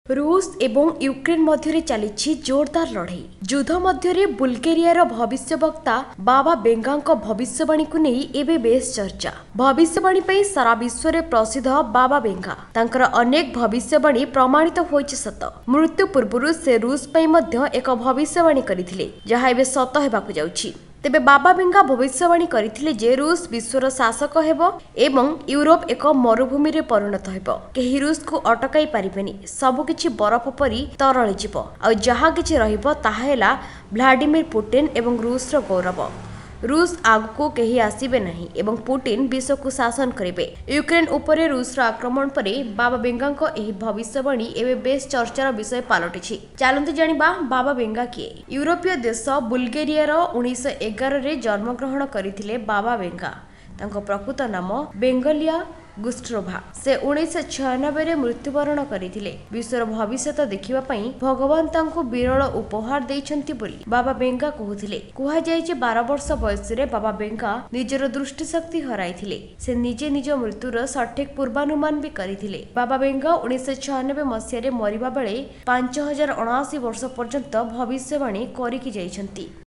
रूस एवं यूक्रेन मध्य चली जोरदार लड़ाई युद्ध मध्य बुल्गेरियार भविष्यवक्ता बाबा बेंगा भविष्यवाणी को नहीं एवं बेस चर्चा। भविष्यवाणी पे सारा विश्व में प्रसिद्ध बाबा बेंगा तांकर अनेक भविष्यवाणी प्रमाणित होइछि सत। मृत्यु पूर्व से रूस पे मध्य एक भविष्यवाणी करथिले जहा एबे सत हेबाकु जाउछि। तेबे बाबा बेंगा भविष्यवाणी करथिले जे रूस विश्वर शासक हेबो एवं यूरोप एक मरुभूमि रे परिणत हेबो। केही रूस को अटकाई पारिबेनी, सबकिछि बरफ परी तरळि जिवो आ जहा किछि रहिबो ताहा हेला व्लादिमीर पुतिन एवं रूस रो गौरव। रूस आगको केही आसीबे नहीं एवं पुतिन विश्व को शासन करिवे। यूक्रेन उपरे रूस रो आक्रमण परे बाबा बेंगा को एही भविष्यवाणी एबे बेस चर्चार विषय पालटिछि। चालंतु जानिबा बाबा बेंगा किए। यूरोपीय देश बुल्गेरिया रो 1911 रे जन्मग्रहण करथिले बाबा बेंगा। तांको प्रकृत नाम बेंगलिया गुस्ट्रोभा। से 1996 रे मृत्युवरण करथिले। विश्वर भविष्यत देखिबा पई भगवान तांको विरल उपहार दैछंती बोली बाबा बेंगा कहथिले। कुहा जाय जे 12 वर्ष बयस रे बाबा बेंगा निजर दृष्टि शक्ति हराइथिले। से निजे निज मृत्युर सठिक पूर्वानुमान भी करथिले। बाबा बेंगा 1996 मसिया रे मरिबा बेले 5079 वर्ष पर्यंत भविष्यवाणी करिकि जाइछंती।